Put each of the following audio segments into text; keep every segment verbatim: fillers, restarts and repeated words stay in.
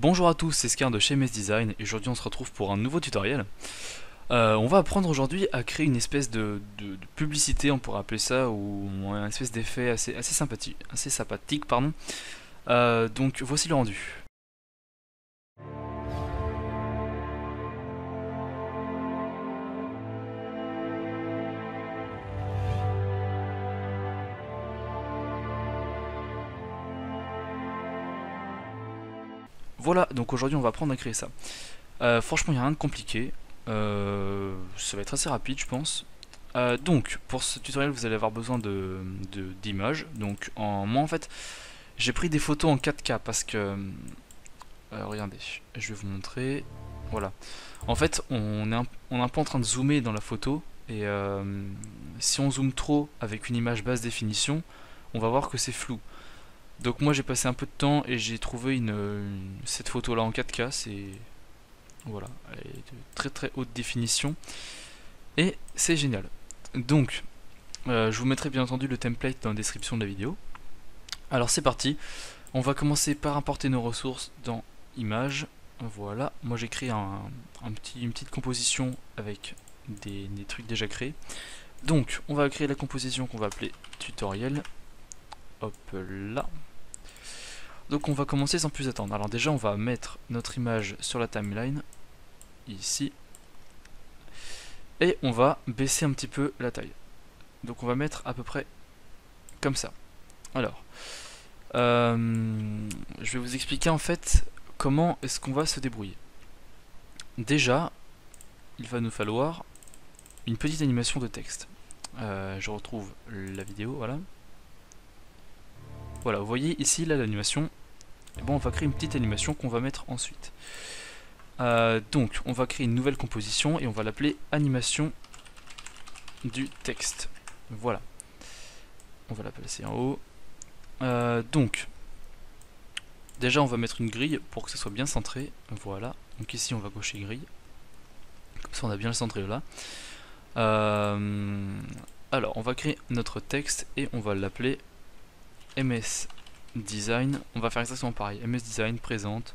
Bonjour à tous, c'est Scar de chez M S Design et aujourd'hui on se retrouve pour un nouveau tutoriel. Euh, on va apprendre aujourd'hui à créer une espèce de, de- de publicité, on pourrait appeler ça, ou une espèce d'effet assez, assez sympathique, assez sympathique, pardon. Euh, donc voici le rendu. Voilà, donc aujourd'hui on va apprendre à créer ça. Euh, franchement, il n'y a rien de compliqué. Euh, ça va être assez rapide, je pense. Euh, donc, pour ce tutoriel, vous allez avoir besoin de de- d'images. Donc, en, moi en fait, j'ai pris des photos en quatre K parce que Euh, regardez, je vais vous montrer. Voilà. En fait, on est un, on est un peu en train de zoomer dans la photo. Et euh, si on zoome trop avec une image basse définition, on va voir que c'est flou. Donc moi j'ai passé un peu de temps et j'ai trouvé une, une- cette photo là en quatre K. C'est voilà, elle est de très très haute définition et c'est génial. Donc euh, je vous mettrai bien entendu le template dans la description de la vidéo. Alors c'est parti. On va commencer par importer nos ressources dans Images. Voilà, moi j'ai créé un, un petit, une petite composition avec des, des trucs déjà créés. Donc, on va créer la composition qu'on va appeler tutoriel. Hop là. Donc on va commencer sans plus attendre. Alors déjà, on va mettre notre image sur la timeline, ici. Et on va baisser un petit peu la taille. Donc on va mettre à peu près comme ça. Alors, euh, je vais vous expliquer en fait comment est-ce qu'on va se débrouiller. Déjà, il va nous falloir une petite animation de texte. Euh, je retrouve la vidéo, voilà. Voilà, vous voyez ici là l'animation. Et bon, on va créer une petite animation qu'on va mettre ensuite. Euh, donc, on va créer une nouvelle composition et on va l'appeler animation du texte. Voilà. On va la placer en haut. Euh, donc, déjà, on va mettre une grille pour que ce soit bien centré. Voilà. Donc ici, on va cocher grille. Comme ça, on a bien le centré là. Euh, alors, on va créer notre texte et on va l'appeler M S Design. On va faire exactement pareil. M S Design présente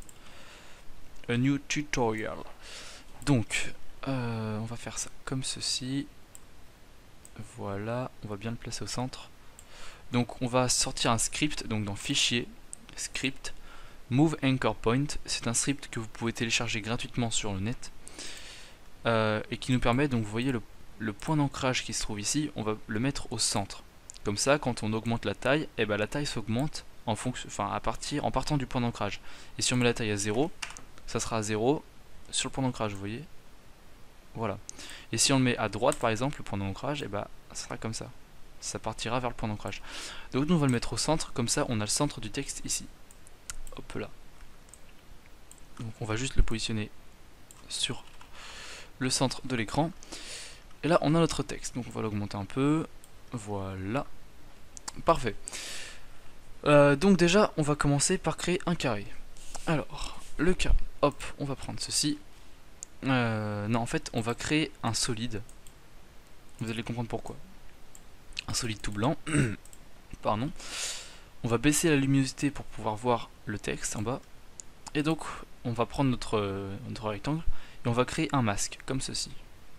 a new tutorial. Donc, euh, on va faire ça comme ceci. Voilà, on va bien le placer au centre. Donc, on va sortir un script. Donc, dans Fichier, Script, Move Anchor Point. C'est un script que vous pouvez télécharger gratuitement sur le net euh, et qui nous permet, donc, vous voyez le, le point d'ancrage qui se trouve ici, on va le mettre au centre. Comme ça, quand on augmente la taille, et ben la taille s'augmente en fonction, enfin à partir, en partant du point d'ancrage. Et si on met la taille à zéro, ça sera à zéro sur le point d'ancrage, vous voyez. Voilà. Et si on le met à droite, par exemple, le point d'ancrage, et ben ça sera comme ça. Ça partira vers le point d'ancrage. Donc nous on va le mettre au centre, comme ça on a le centre du texte ici. Hop là. Donc on va juste le positionner sur le centre de l'écran. Et là on a notre texte. Donc on va l'augmenter un peu. Voilà. Parfait. Euh, donc déjà, on va commencer par créer un carré. Alors, le carré, hop, on va prendre ceci. Euh, non, en fait, on va créer un solide. Vous allez comprendre pourquoi. Un solide tout blanc. Pardon. On va baisser la luminosité pour pouvoir voir le texte en bas. Et donc, on va prendre notre, notre rectangle et on va créer un masque, comme ceci.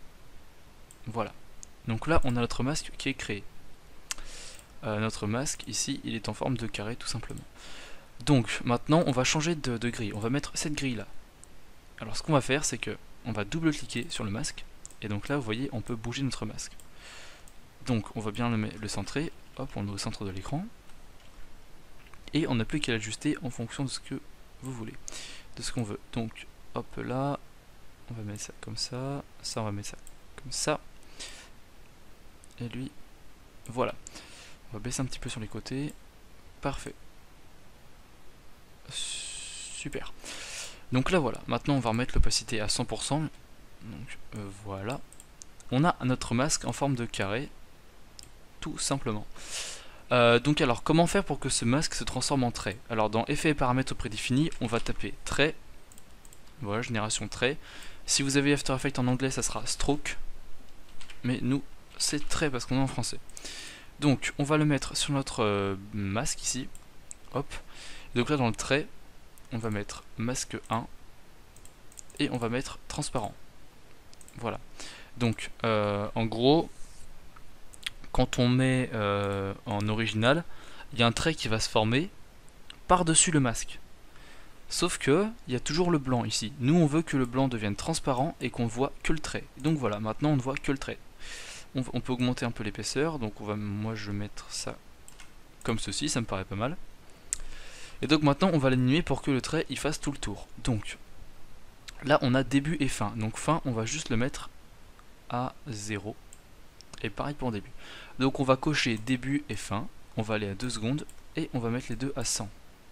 Voilà. Donc là, on a notre masque qui est créé. Euh, notre masque, ici, il est en forme de carré, tout simplement. Donc, maintenant, on va changer de, de grille. On va mettre cette grille-là. Alors, ce qu'on va faire, c'est que on va double-cliquer sur le masque. Et donc là, vous voyez, on peut bouger notre masque. Donc, on va bien le, le centrer. Hop, on est au centre de l'écran. Et on n'a plus qu'à l'ajuster en fonction de ce que vous voulez. De ce qu'on veut. Donc, hop là. On va mettre ça comme ça. Ça, on va mettre ça comme ça. Et lui, voilà. On va baisser un petit peu sur les côtés. Parfait. Super. Donc là voilà, maintenant on va remettre l'opacité à cent pour cent. Donc euh, voilà. On a notre masque en forme de carré, tout simplement. Euh, donc alors, comment faire pour que ce masque se transforme en trait? Alors dans Effets et paramètres prédéfinis, on va taper trait. Voilà, génération trait. Si vous avez After Effects en anglais, ça sera stroke. Mais nous, c'est trait parce qu'on est en français. Donc on va le mettre sur notre euh, masque ici. Hop. Donc là dans le trait, on va mettre masque un et on va mettre transparent. Voilà. Donc euh, en gros, quand on met euh, en original, il y a un trait qui va se former par-dessus le masque. Sauf que il y a toujours le blanc ici. Nous on veut que le blanc devienne transparent et qu'on ne voit que le trait. Donc voilà, maintenant on ne voit que le trait. On, on peut augmenter un peu l'épaisseur, donc on va, moi je vais mettre ça comme ceci, ça me paraît pas mal. Et donc maintenant on va l'animer pour que le trait il fasse tout le tour. Donc là on a début et fin. Donc fin on va juste le mettre à zéro. Et pareil pour début. Donc on va cocher début et fin. On va aller à deux secondes et on va mettre les deux à cent.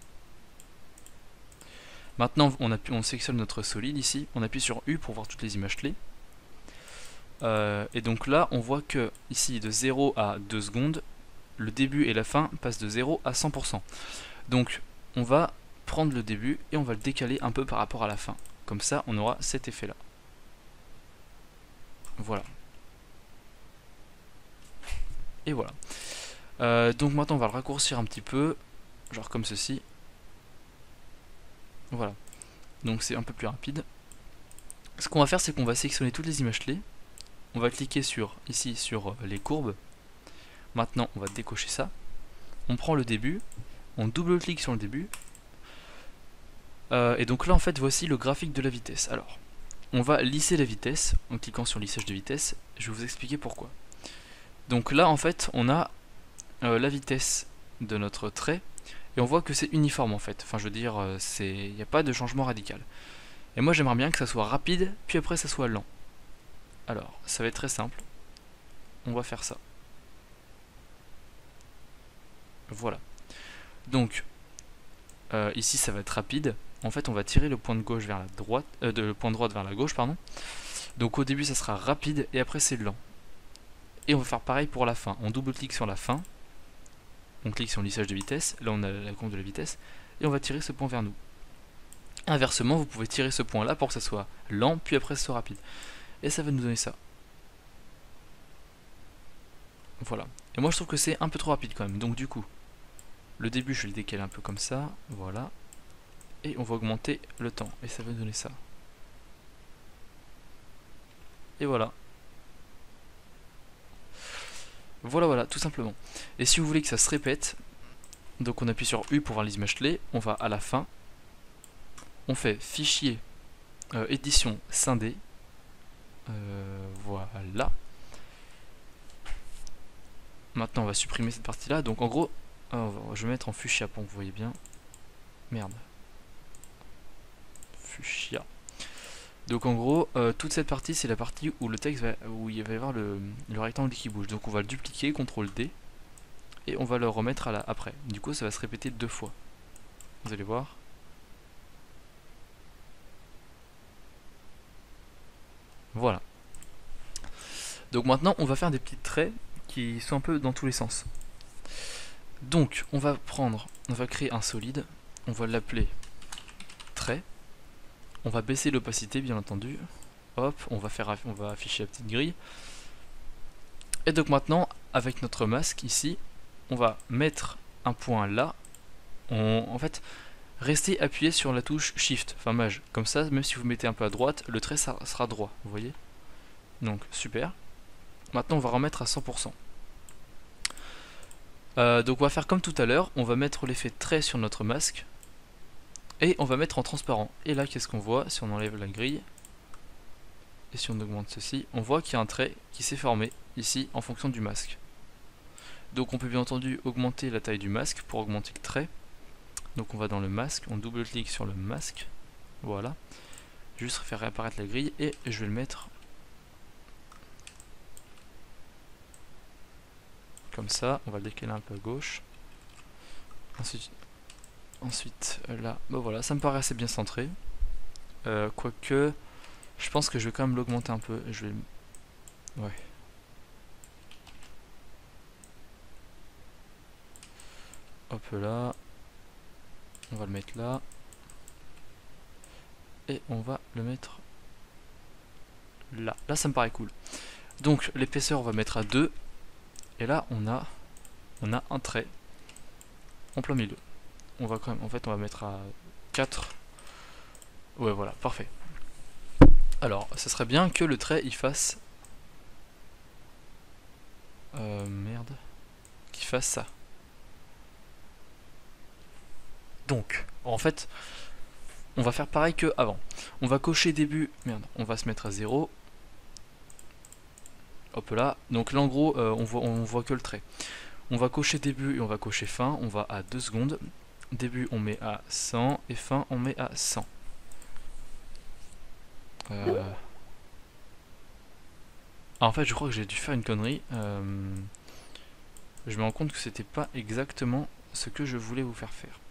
Maintenant on, appuie, on sélectionne notre solide ici. On appuie sur U pour voir toutes les images clés. Euh, et donc là on voit que ici de zéro à deux secondes, le début et la fin passent de zéro à cent pour cent. Donc on va prendre le début et on va le décaler un peu par rapport à la fin. Comme ça on aura cet effet là. Voilà. Et voilà. Euh, donc maintenant on va le raccourcir un petit peu, genre comme ceci. Voilà. Donc c'est un peu plus rapide. Ce qu'on va faire, c'est qu'on va sélectionner toutes les images clés. On va cliquer sur ici sur les courbes. Maintenant on va décocher ça. On prend le début, on double-clique sur le début. Euh, et donc là en fait voici le graphique de la vitesse. Alors, on va lisser la vitesse en cliquant sur lissage de vitesse. Je vais vous expliquer pourquoi. Donc là en fait on a euh, la vitesse de notre trait et on voit que c'est uniforme en fait. Enfin je veux dire, euh, il n'y a pas de changement radical. Et moi j'aimerais bien que ça soit rapide puis après ça soit lent. Alors ça va être très simple. On va faire ça. Voilà. Donc euh, ici ça va être rapide. En fait on va tirer le point de gauche vers la droite, euh, de, le point de droite vers la gauche pardon. Donc au début ça sera rapide et après c'est lent. Et on va faire pareil pour la fin. On double-clique sur la fin. On clique sur le lissage de vitesse. Là on a la courbe de la vitesse. Et on va tirer ce point vers nous. Inversement, vous pouvez tirer ce point là pour que ça soit lent, puis après ça soit rapide. Et ça va nous donner ça. Voilà. Et moi je trouve que c'est un peu trop rapide quand même. Donc du coup, le début je vais le décaler un peu comme ça. Voilà. Et on va augmenter le temps. Et ça va nous donner ça. Et voilà. Voilà, voilà, tout simplement. Et si vous voulez que ça se répète, donc on appuie sur U pour voir les images clés, on va à la fin, on fait fichier, euh, édition scindée, euh, voilà. Maintenant on va supprimer cette partie là, donc en gros, euh, je vais mettre en fuchsia pour que vous voyez bien. Merde. Fuchsia. Donc en gros, euh, toute cette partie, c'est la partie où le texte va, où il va y avoir le, le rectangle qui bouge. Donc on va le dupliquer, contrôle D, et on va le remettre à la, après. Du coup, ça va se répéter deux fois. Vous allez voir. Voilà. Donc maintenant, on va faire des petits traits qui sont un peu dans tous les sens. Donc, on va prendre, on va créer un solide, on va l'appeler trait. On va baisser l'opacité bien entendu. Hop, on va faire, on va afficher la petite grille. Et donc maintenant, avec notre masque ici, on va mettre un point là. On, en fait, restez appuyé sur la touche Shift, enfin Maj. Comme ça, même si vous mettez un peu à droite, le trait sera droit. Vous voyez? Donc super. Maintenant, on va remettre à cent pour cent. Euh, donc on va faire comme tout à l'heure. On va mettre l'effet trait sur notre masque. Et on va mettre en transparent. Et là, qu'est-ce qu'on voit si on enlève la grille? Et si on augmente ceci, on voit qu'il y a un trait qui s'est formé ici en fonction du masque. Donc on peut bien entendu augmenter la taille du masque pour augmenter le trait. Donc on va dans le masque, on double-clique sur le masque. Voilà. Juste faire réapparaître la grille et je vais le mettre comme ça. On va le décaler un peu à gauche. Ensuite... Ensuite, là, bah voilà, ça me paraît assez bien centré. Euh, Quoique, je pense que je vais quand même l'augmenter un peu. Je vais, ouais. Hop là, on va le mettre là, et on va le mettre là. Là, ça me paraît cool. Donc, l'épaisseur, on va mettre à deux, et là, on a, on a un trait en plein milieu. On va quand même, en fait on va mettre à quatre. Ouais, voilà, parfait. Alors, ça serait bien que le trait il fasse... Euh, merde. Qu'il fasse ça. Donc, en fait, on va faire pareil que avant. On va cocher début... Merde, on va se mettre à zéro. Hop là. Donc là, en gros, euh, on, voit, on voit que le trait. On va cocher début et on va cocher fin. On va à deux secondes. Début, on met à cent. Et fin, on met à cent. Euh... Ah, en fait, je crois que j'ai dû faire une connerie. Euh... Je me rends compte que c'était pas exactement ce que je voulais vous faire faire.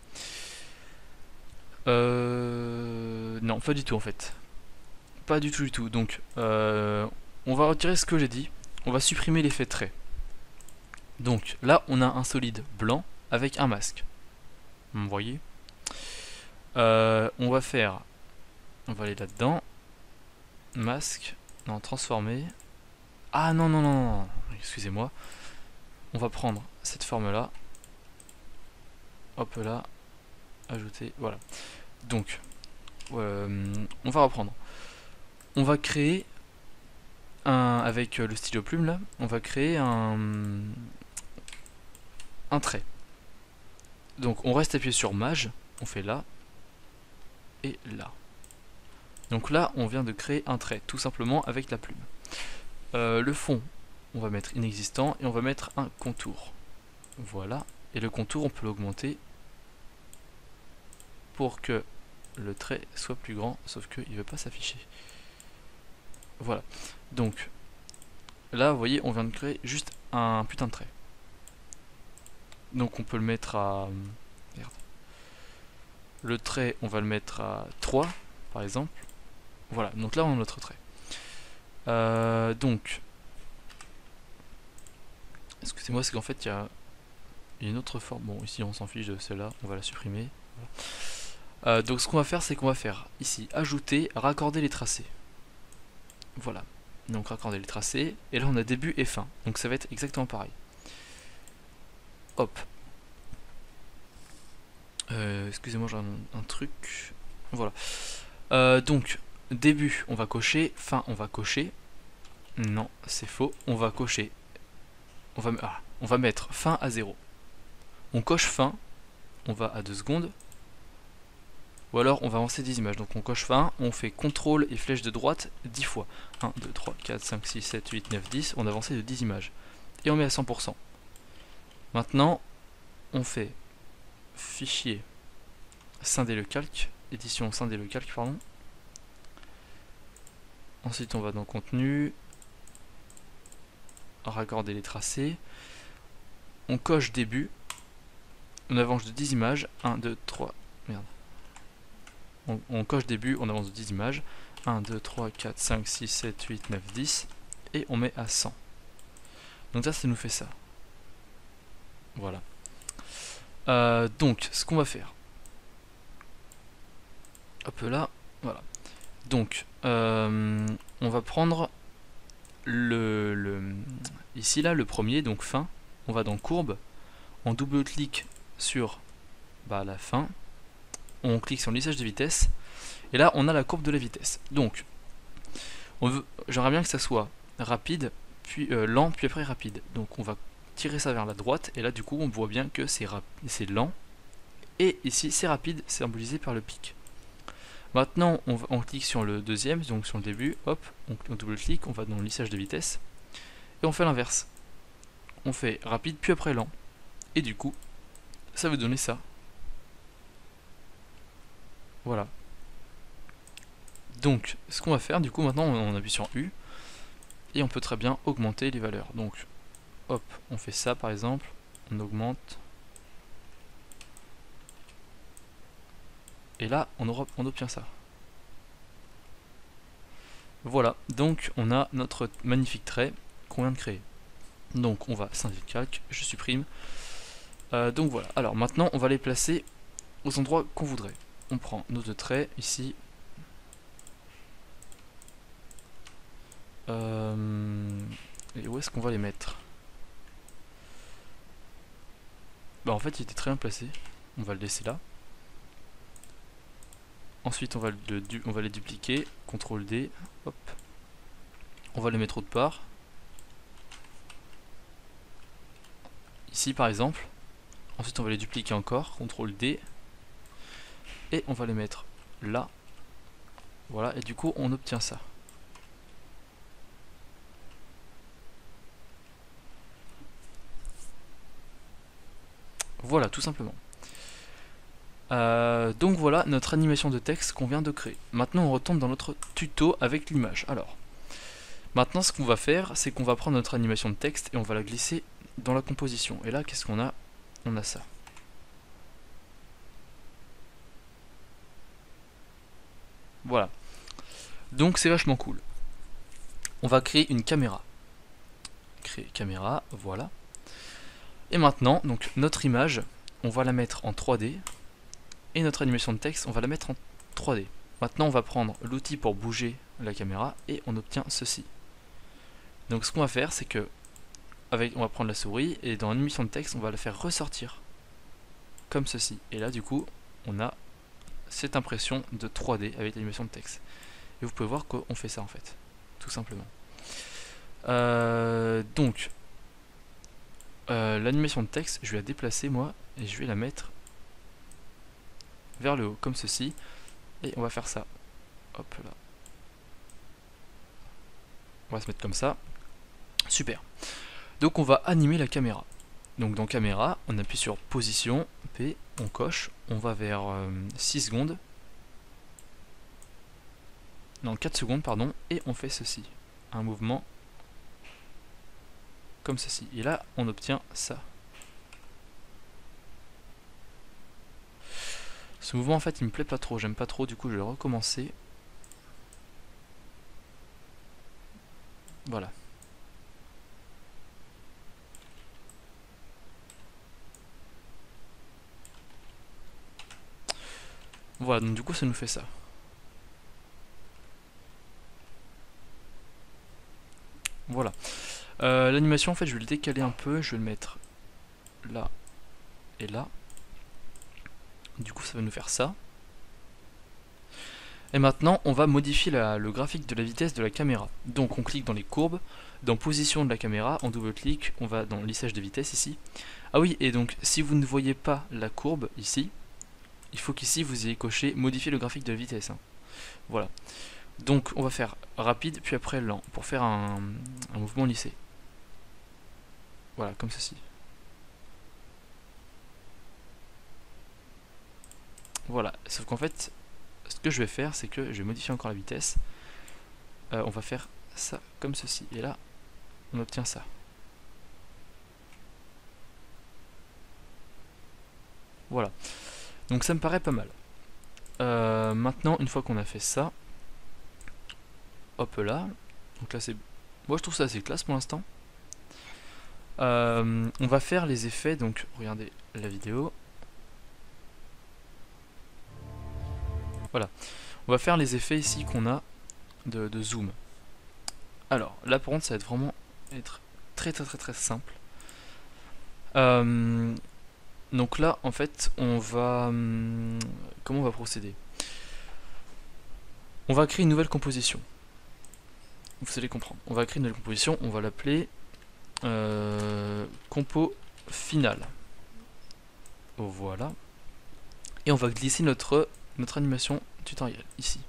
Euh... Non, pas du tout en fait. Pas du tout du tout. Donc, euh... on va retirer ce que j'ai dit. On va supprimer l'effet trait. Donc, là, on a un solide blanc avec un masque. Vous voyez, euh, on va faire... On va aller là-dedans. Masque. Non, transformer. Ah non, non, non, non. Excusez-moi. On va prendre cette forme-là. Hop là. Ajouter. Voilà. Donc, euh, on va reprendre. On va créer un... Avec le stylo plume là, on va créer un... Un trait. Donc, on reste appuyé sur Maj. On fait là. Et là. Donc là, on vient de créer un trait, tout simplement avec la plume. Euh, le fond, on va mettre inexistant et on va mettre un contour. Voilà. Et le contour, on peut l'augmenter pour que le trait soit plus grand, sauf qu'il ne veut pas s'afficher. Voilà. Donc, là, vous voyez, on vient de créer juste un putain de trait. Donc, on peut le mettre à... Merde. Le trait, on va le mettre à trois, par exemple. Voilà, donc là, on a notre trait. Euh, donc, excusez-moi, c'est qu'en fait, il y a une autre forme. Bon, ici, on s'en fiche de celle-là, on va la supprimer. Voilà. Euh, donc, ce qu'on va faire, c'est qu'on va faire ici, ajouter, raccorder les tracés. Voilà. Donc, raccorder les tracés. Et là, on a début et fin. Donc, ça va être exactement pareil. Hop. Euh, excusez-moi, j'ai un, un truc. Voilà. Euh, donc, début, on va cocher. Fin, on va cocher. Non, c'est faux. On va cocher. On va, ah, on va mettre fin à zéro. On coche fin. On va à deux secondes. Ou alors on va avancer dix images. Donc on coche fin. On fait contrôle et flèche de droite dix fois. un, deux, trois, quatre, cinq, six, sept, huit, neuf, dix. On a avancé de dix images. Et on met à cent pour cent. Maintenant, on fait fichier scinder le calque. Édition scinder le calque, pardon. Ensuite on va dans contenu. Raccorder les tracés. On coche début. On avance de dix images. un, deux, trois. Merde. On, on coche début, on avance de dix images. un, deux, trois, quatre, cinq, six, sept, huit, neuf, dix. Et on met à cent. Donc ça, ça nous fait ça. Voilà. Euh, donc, ce qu'on va faire. Hop là. Voilà. Donc, euh, on va prendre le, le... Ici, là, le premier, donc fin. On va dans courbe. On double-clique sur bah, la fin. On clique sur le lissage de vitesse. Et là, on a la courbe de la vitesse. Donc, j'aimerais bien que ça soit rapide, puis euh, lent, puis après rapide. Donc, on va tirer ça vers la droite. Et là, du coup, on voit bien que c'est lent. Et ici, c'est rapide, c'est symbolisé par le pic. Maintenant, on, va, on clique sur le deuxième, donc sur le début. Hop, on, on double-clique, on va dans le lissage de vitesse. Et on fait l'inverse. On fait rapide, puis après lent. Et du coup, ça veut donner ça. Voilà. Donc, ce qu'on va faire, du coup, maintenant, on appuie sur U. Et on peut très bien augmenter les valeurs. Donc, hop, on fait ça, par exemple. On augmente. Et là, on, aura, on obtient ça. Voilà. Donc, on a notre magnifique trait qu'on vient de créer. Donc, on va scinder le calque. Je supprime. Euh, donc, voilà. Alors, maintenant, on va les placer aux endroits qu'on voudrait. On prend nos deux traits, ici. Euh, et où est-ce qu'on va les mettre? Bah en fait il était très bien placé. On va le laisser là. Ensuite on va, le, on va les dupliquer, contrôle D, hop. On va les mettre autre part. Ici par exemple. Ensuite on va les dupliquer encore, contrôle D. Et on va les mettre là. Voilà, et du coup on obtient ça. Voilà, tout simplement. Euh, donc voilà notre animation de texte qu'on vient de créer. Maintenant on retourne dans notre tuto avec l'image. Alors, maintenant ce qu'on va faire, c'est qu'on va prendre notre animation de texte et on va la glisser dans la composition. Et là, qu'est-ce qu'on a? On a ça. Voilà. Donc c'est vachement cool. On va créer une caméra. Créer caméra, voilà. Et maintenant, donc notre image, on va la mettre en trois D. Et notre animation de texte, on va la mettre en trois D. Maintenant, on va prendre l'outil pour bouger la caméra et on obtient ceci. Donc ce qu'on va faire, c'est que avec, on va prendre la souris et dans l'animation de texte, on va la faire ressortir comme ceci. Et là, du coup, on a cette impression de trois D avec l'animation de texte. Et vous pouvez voir qu'on fait ça en fait, tout simplement. Euh, donc, euh, l'animation de texte, je vais la déplacer moi et je vais la mettre vers le haut, comme ceci. Et on va faire ça. Hop là. On va se mettre comme ça. Super. Donc on va animer la caméra. Donc dans caméra, on appuie sur position, P, on coche, on va vers euh, six secondes. Non, quatre secondes, pardon, et on fait ceci. Un mouvement comme ceci. Et là, on obtient ça. Ce mouvement, en fait, il me plaît pas trop. J'aime pas trop, du coup, je vais recommencer. Voilà. Voilà, donc du coup, ça nous fait ça. Voilà. Euh, L'animation, en fait, je vais le décaler un peu. Je vais le mettre là et là. Du coup, ça va nous faire ça. Et maintenant, on va modifier la, le graphique de la vitesse de la caméra. Donc, on clique dans les courbes, dans position de la caméra, on double-clique, on va dans lissage de vitesse ici. Ah oui, et donc, si vous ne voyez pas la courbe ici, il faut qu'ici vous ayez coché modifier le graphique de la vitesse. Hein. Voilà. Donc, on va faire rapide, puis après lent, pour faire un, un mouvement lissé. Voilà, comme ceci. Voilà, sauf qu'en fait, ce que je vais faire, c'est que je vais modifier encore la vitesse. Euh, on va faire ça comme ceci. Et là, on obtient ça. Voilà. Donc ça me paraît pas mal. Euh, maintenant, une fois qu'on a fait ça, hop là. Donc là, c'est. Moi, je trouve ça assez classe pour l'instant. Euh, on va faire les effets. Donc, regardez la vidéo. Voilà. On va faire les effets ici qu'on a de, de zoom. Alors, là, par contre, ça va être vraiment être très très très très simple. Euh, donc là, en fait, on va... Hum, comment on va procéder? On va créer une nouvelle composition. Vous allez comprendre. On va créer une nouvelle composition, on va l'appeler euh, compo final. Oh, voilà. Et on va glisser notre, notre animation tutoriel ici.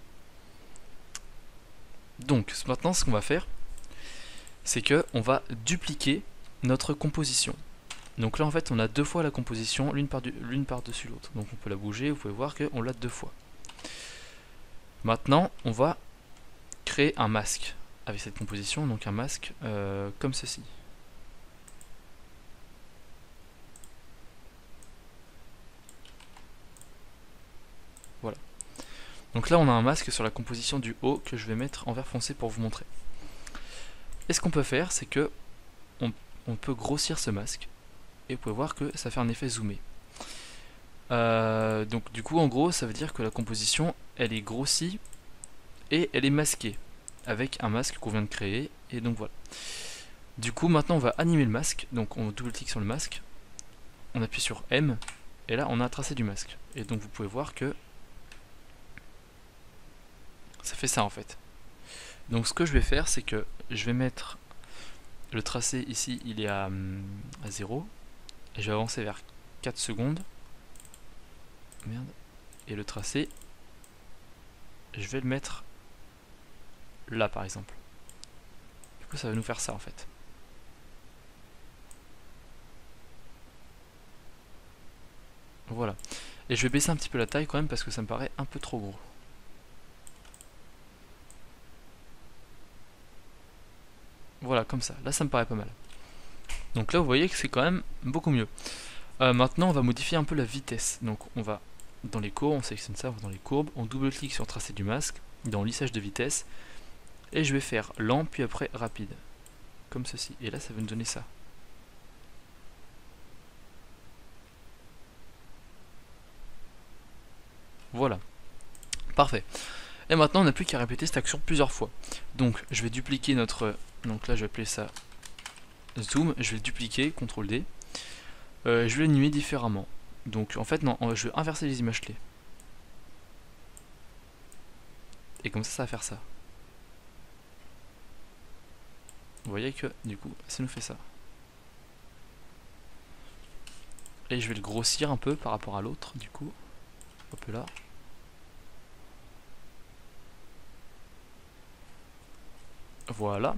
Donc maintenant, ce qu'on va faire, c'est que on va dupliquer notre composition. Donc là, en fait, on a deux fois la composition, l'une par, l'une par-dessus l'autre. Donc on peut la bouger, vous pouvez voir qu'on l'a deux fois. Maintenant, on va créer un masque avec cette composition, donc un masque euh, comme ceci. Voilà. Donc là, on a un masque sur la composition du haut que je vais mettre en vert foncé pour vous montrer. Et ce qu'on peut faire, c'est que on, on peut grossir ce masque. Et vous pouvez voir que ça fait un effet zoomé. Euh, donc du coup, en gros, ça veut dire que la composition, elle est grossie et elle est masquée avec un masque qu'on vient de créer. Et donc voilà. Du coup, maintenant, on va animer le masque. Donc on double-clique sur le masque, on appuie sur M, et là, on a un tracé du masque. Et donc vous pouvez voir que Ça fait ça en fait. Donc ce que je vais faire, c'est que je vais mettre le tracé ici, il est à, à zéro. Et je vais avancer vers quatre secondes. Merde. Et le tracé, je vais le mettre là par exemple. Du coup ça va nous faire ça en fait. Voilà. Et je vais baisser un petit peu la taille quand même parce que ça me paraît un peu trop gros. Voilà, comme ça. Là ça me paraît pas mal. Donc là vous voyez que c'est quand même beaucoup mieux. Euh, maintenant on va modifier un peu la vitesse. Donc on va dans les courbes, on sélectionne ça, on va dans les courbes, on double-clique sur tracé du masque, dans lissage de vitesse, et je vais faire lent puis après rapide. Comme ceci. Et là ça va nous donner ça. Voilà. Parfait. Et maintenant on n'a plus qu'à répéter cette action plusieurs fois. Donc je vais dupliquer notre... Donc là je vais appeler ça zoom, je vais le dupliquer, contrôle D. Euh, je vais l'animer différemment. Donc en fait non, je vais inverser les images clés. Et comme ça ça va faire ça. Vous voyez que du coup ça nous fait ça. Et je vais le grossir un peu par rapport à l'autre du coup. Hop là. Voilà.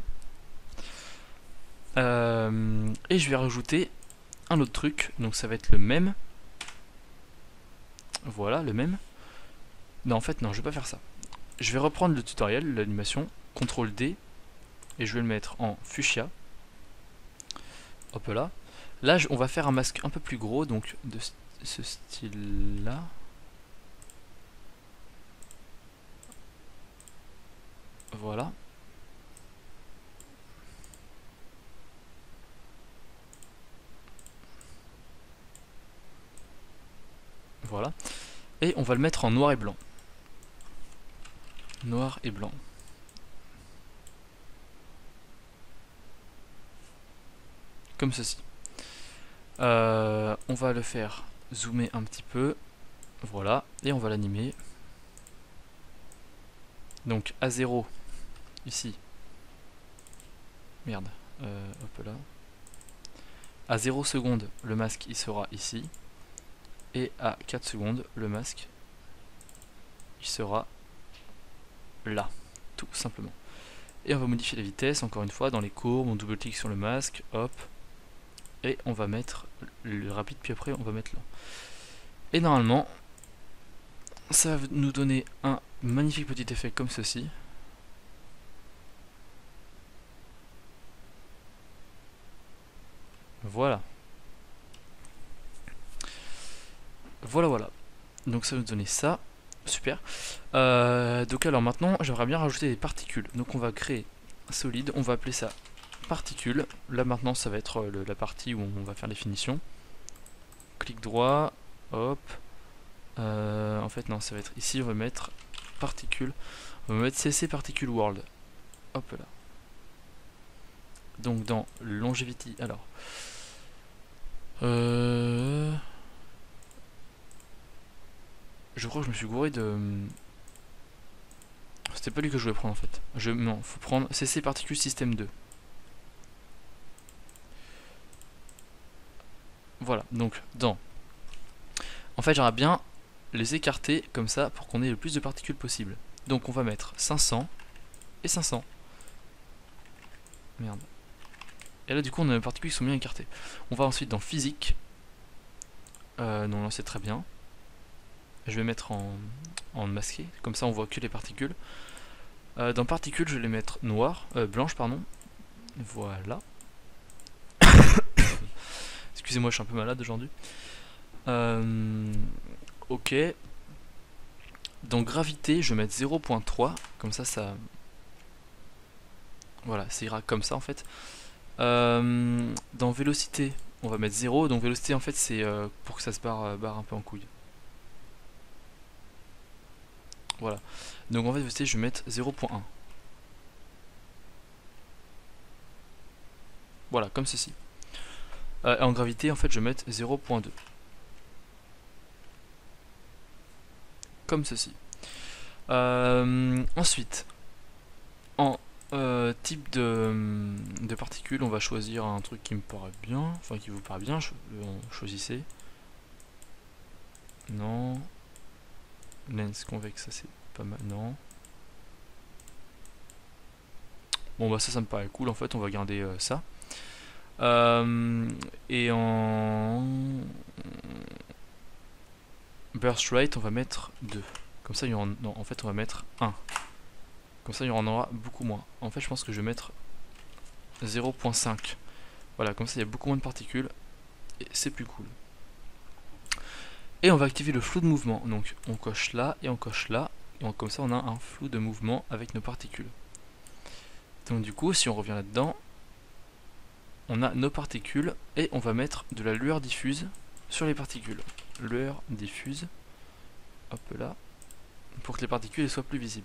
Euh, et je vais rajouter un autre truc. Donc ça va être le même. Voilà, le même. Non, en fait, non, je vais pas faire ça. Je vais reprendre le tutoriel, l'animation. contrôle D. Et je vais le mettre en fuchsia. Hop là. Là, on va faire un masque un peu plus gros. Donc de ce style-là. Voilà. Voilà. Et on va le mettre en noir et blanc. Noir et blanc. Comme ceci. Euh, on va le faire zoomer un petit peu. Voilà. Et on va l'animer. Donc à zéro. Ici. Merde. Euh, hop là. À zéro secondes, le masque il sera ici. Et à quatre secondes, le masque il sera là, tout simplement. Et on va modifier la vitesse, encore une fois, dans les courbes, on double-clique sur le masque, hop, et on va mettre le rapide, puis après on va mettre là. Et normalement, ça va nous donner un magnifique petit effet comme ceci. Voilà. Voilà, voilà. Donc ça va nous donner ça. Super. Euh, donc alors maintenant, j'aimerais bien rajouter des particules. Donc on va créer un solide, on va appeler ça particules. Là maintenant, ça va être le, la partie où on va faire les finitions. Clic droit, hop. Euh, en fait non, ça va être ici, on va mettre particules. On va mettre C C Particle World. Hop là. Donc dans Longevity, alors. Euh... Je crois que je me suis gouré de... C'était pas lui que je voulais prendre en fait. Je... Non, faut prendre C C Particle System deux. Voilà, donc dans... En fait j'aimerais bien les écarter comme ça pour qu'on ait le plus de particules possible. Donc on va mettre cinq cents et cinq cents. Merde. Et là du coup on a les particules qui sont bien écartées. On va ensuite dans physique. Euh, non là c'est très bien. Je vais mettre en, en masqué, comme ça on voit que les particules. Euh, dans particules je vais les mettre noires, euh, blanches pardon. Voilà. Excusez-moi je suis un peu malade aujourd'hui. Euh, ok. Dans gravité je vais mettre zéro virgule trois, comme ça ça... Voilà, ça ira comme ça en fait. Euh, dans vélocité on va mettre zéro, donc vélocité en fait c'est euh, pour que ça se barre, euh, barre un peu en couille. Voilà. Donc en fait, vélocité, je vais mettre zéro virgule un. Voilà, comme ceci. Euh, et en gravité, en fait, je vais mettre zéro virgule deux. Comme ceci. Euh, ensuite, en euh, type de, de particules, on va choisir un truc qui me paraît bien, enfin qui vous paraît bien, cho choisissez. Non. Lens convexe, ça c'est pas mal, non. Bon bah ça ça me paraît cool, en fait on va garder euh, ça. Euh, et en burst rate on va mettre deux. Comme ça il y en, non, en fait on va mettre un. Comme ça il y en aura beaucoup moins. En fait je pense que je vais mettre zéro virgule cinq. Voilà, comme ça il y a beaucoup moins de particules et c'est plus cool. Et on va activer le flou de mouvement. Donc on coche là et on coche là. Et on, comme ça on a un flou de mouvement avec nos particules. Donc du coup si on revient là-dedans, on a nos particules et on va mettre de la lueur diffuse sur les particules. Lueur diffuse, hop là, pour que les particules soient plus visibles.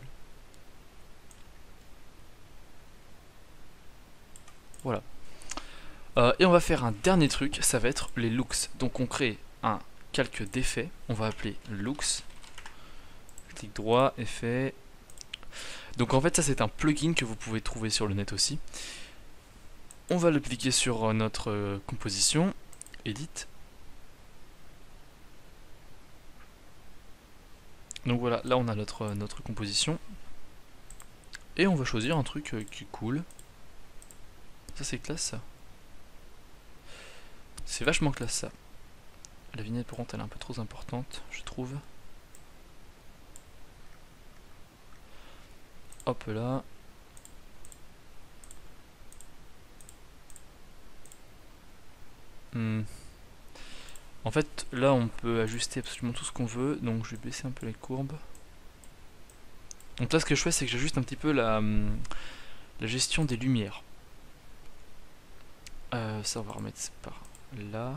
Voilà. Euh, et on va faire un dernier truc, ça va être les looks. Donc on crée un calque d'effet, on va appeler looks. Clic droit, effet. Donc en fait ça c'est un plugin que vous pouvez trouver sur le net aussi. On va le cliquer sur notre euh, composition, edit. Donc voilà, là on a notre, euh, notre composition. Et on va choisir un truc euh, qui est cool. Ça c'est classe ça. C'est vachement classe ça. La vignette par contre elle est un peu trop importante, je trouve. Hop là. Hmm. En fait là on peut ajuster absolument tout ce qu'on veut, donc je vais baisser un peu les courbes. Donc là ce que je fais c'est que j'ajuste un petit peu la, la gestion des lumières. Euh, ça on va remettre par là.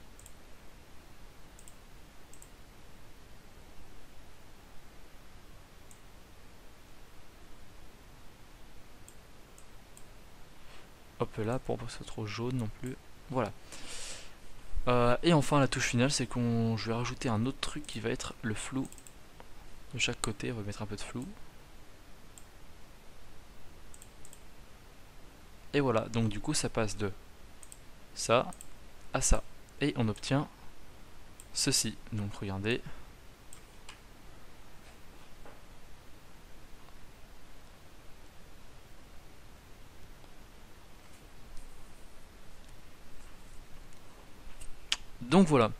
Hop là, pour pas que ce soit trop jaune non plus. Voilà. Euh, et enfin la touche finale, c'est qu'on je vais rajouter un autre truc qui va être le flou. De chaque côté, on va mettre un peu de flou. Et voilà, donc du coup ça passe de ça à ça. Et on obtient ceci. Donc regardez. Donc voilà.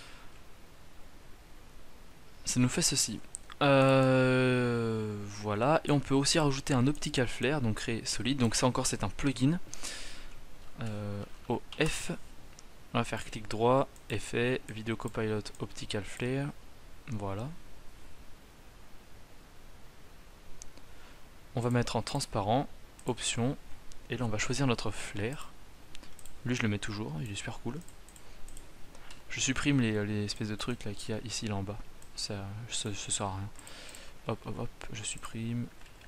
Ça nous fait ceci. Euh, voilà. Et on peut aussi rajouter un optical flare, donc créer solide. Donc ça encore c'est un plugin. Euh, O F. On va faire clic droit, effet, vidéo copilot, optical flare. Voilà. On va mettre en transparent, option, et là on va choisir notre flare. Lui je le mets toujours, il est super cool. Je supprime les, les espèces de trucs là qu'il y a ici là en bas. Ça, ça, ça sert à rien. Hop hop hop, je supprime.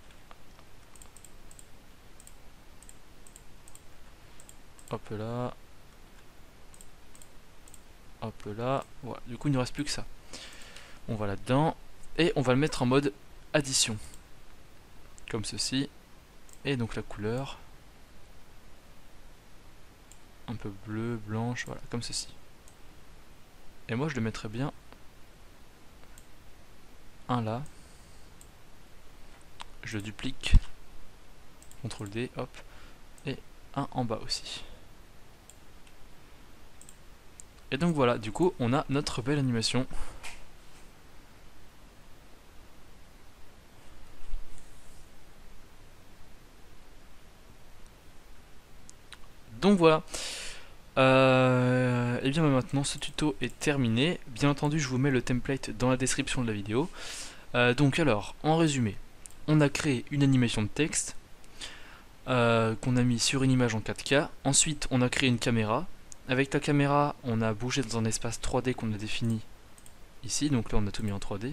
Hop là. Hop là. Voilà, du coup il ne reste plus que ça. On va là-dedans. Et on va le mettre en mode addition. Comme ceci. Et donc la couleur. Un peu bleu, blanche, voilà, comme ceci. Et moi je le mettrais bien un là. Je le duplique. contrôle D, hop. Et un en bas aussi. Et donc voilà, du coup on a notre belle animation. Donc voilà. Euh, et bien maintenant ce tuto est terminé. Bien entendu je vous mets le template dans la description de la vidéo. Euh, donc alors, en résumé, on a créé une animation de texte euh, qu'on a mis sur une image en quatre K. Ensuite on a créé une caméra. Avec la caméra on a bougé dans un espace trois D qu'on a défini ici. Donc là on a tout mis en trois D.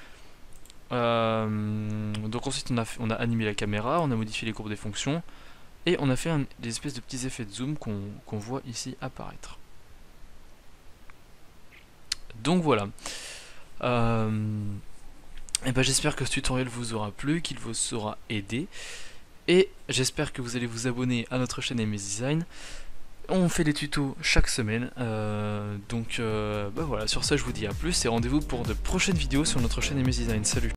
Euh, donc ensuite on a, on a animé la caméra, on a modifié les courbes des fonctions. Et on a fait un, des espèces de petits effets de zoom qu'on qu'on voit ici apparaître. Donc voilà. Euh, Et ben j'espère que ce tutoriel vous aura plu, qu'il vous aura aidé. Et j'espère que vous allez vous abonner à notre chaîne M S Design. On fait des tutos chaque semaine. Euh, donc euh, bah voilà, sur ça je vous dis à plus et rendez-vous pour de prochaines vidéos sur notre chaîne M S Design. Salut!